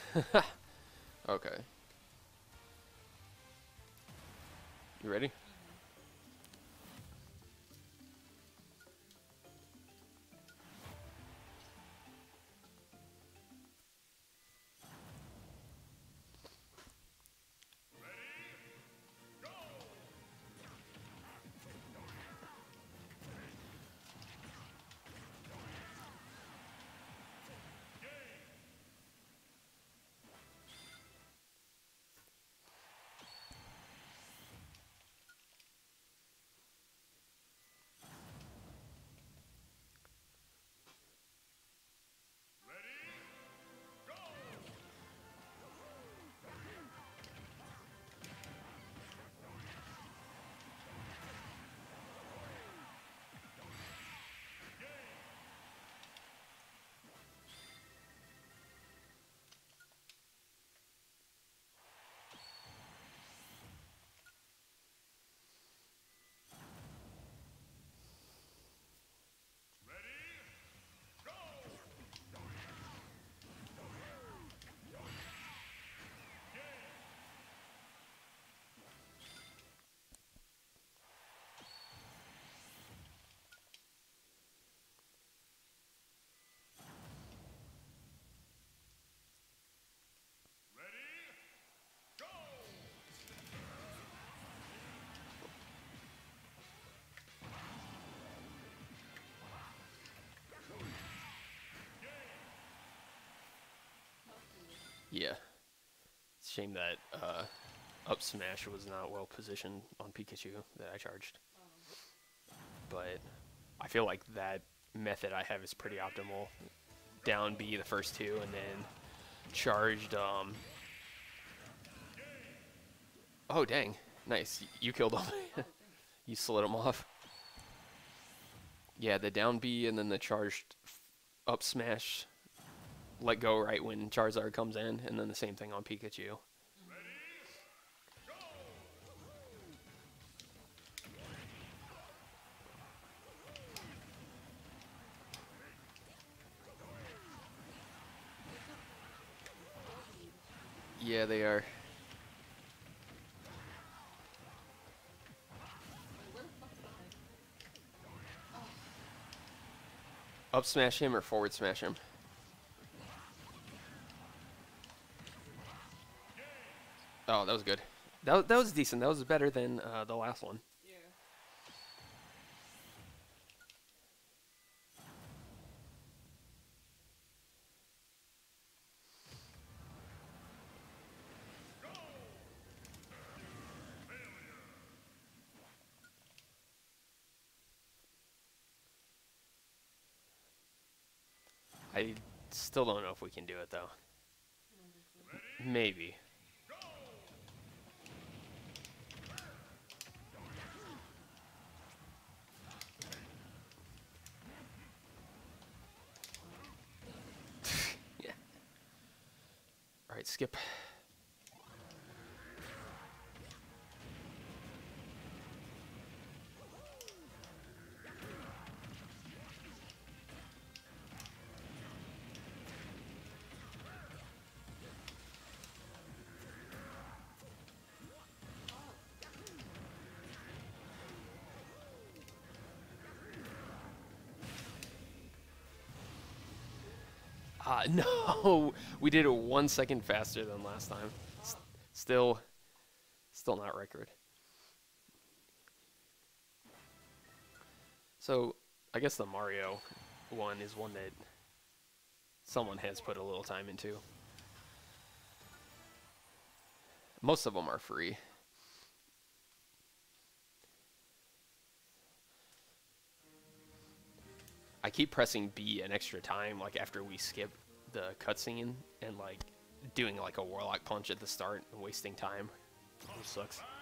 Okay. You ready? Yeah. It's a shame that up smash was not well positioned on Pikachu that I charged. But I feel like that method I have is pretty optimal. Down B the first two, and then charged. Oh dang, nice! You killed him. You slid him off. Yeah, the down B and then the charged up smash. Let go right when Charizard comes in, and then the same thing on Pikachu. Yeah, they are. Up smash him or forward smash him? Oh, that was good. That was decent. That was better than the last one. I still don't know if we can do it, though. Maybe. Yeah. All right, skip. No, we did it 1 second faster than last time. Still, still not record. So, I guess the Mario one is one that someone has put a little time into. Most of them are free. I keep pressing B an extra time, like after we skip the cutscene, and like doing like a Warlock punch at the start and wasting time, which sucks.